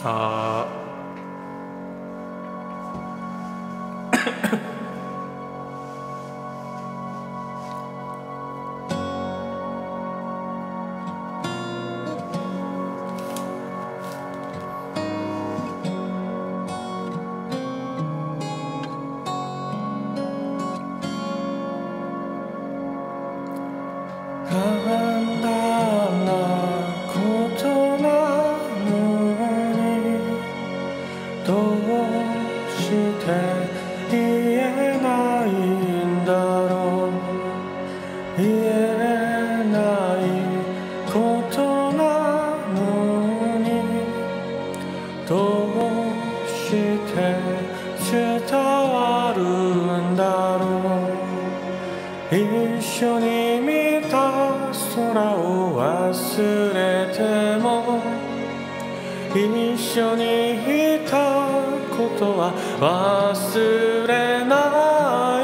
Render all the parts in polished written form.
あ簡単なことなのにどうして言えないんだろう。言えないことなのにどうして伝わるんだろう。一緒に見た空を忘れても一緒にいたことは忘れない。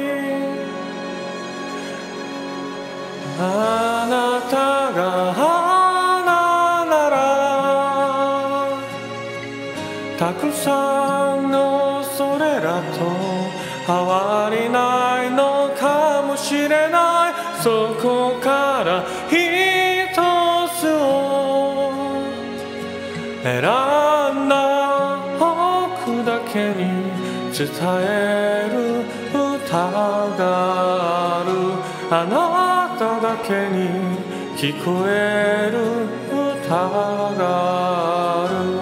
あなたが花ならたくさんのそれらと変わりないのかもしれない。そこから一つを選んだ僕だけに伝える歌がある。あなただけに聞こえる歌がある。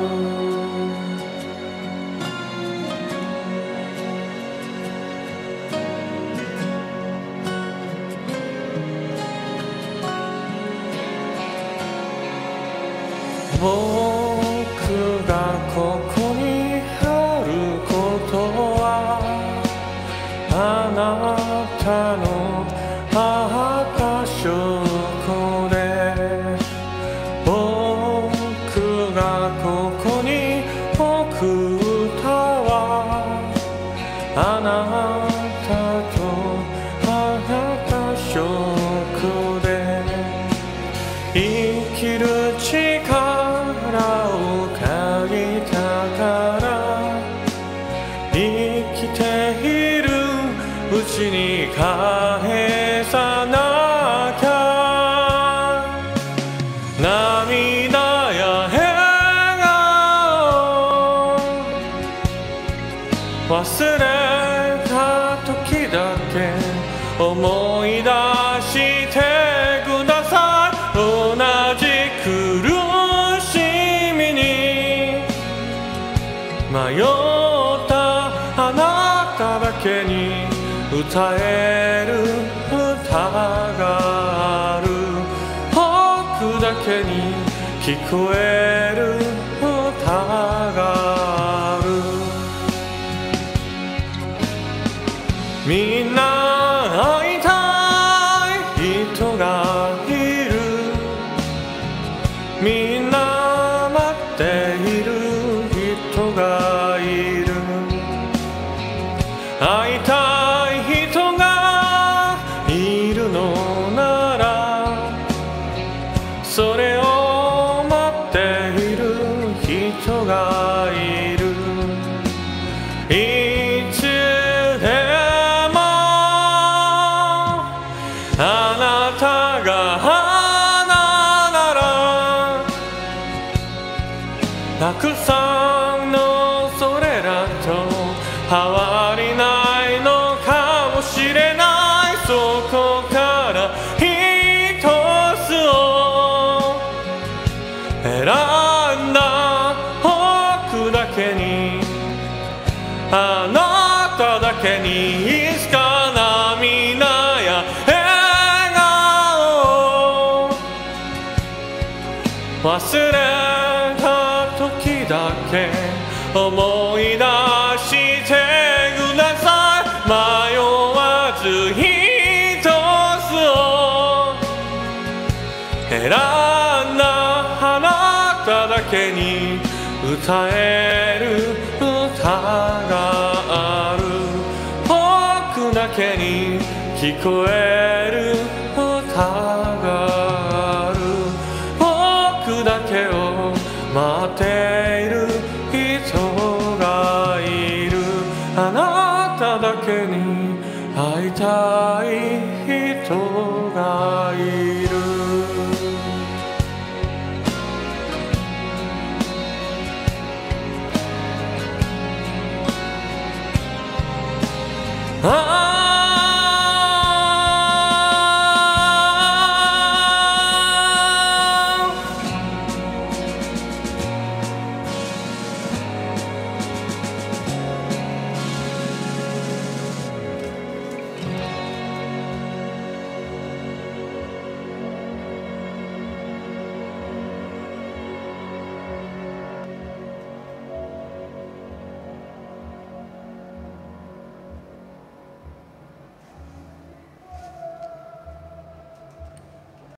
僕がここにあることはあなたの母が証拠で僕がここに置く歌はあなたと母が証拠で生きる力を借りたから生きているうちに返さなきゃ。涙や笑顔忘れた時だけ思い出してください。同じ苦しみに迷ったあなただけに歌える歌がある。僕だけに聞こえる歌がある。みんな会いたい人がいる。みんな待っている人がいる。会いたい人がいるのならそれを待っている人がいる。いつでもあなたが花ならたくさんのそれらと変わりないのかもしれない。そこから一つを選んだ僕だけにあなただけにいつか涙や笑顔忘れた時だけ思い出してください。迷わず一つを選んだあなただけに歌える歌がある。僕だけに聞こえる歌がある。僕だけを待っている人がいる。あなただけに会いたい人がいる。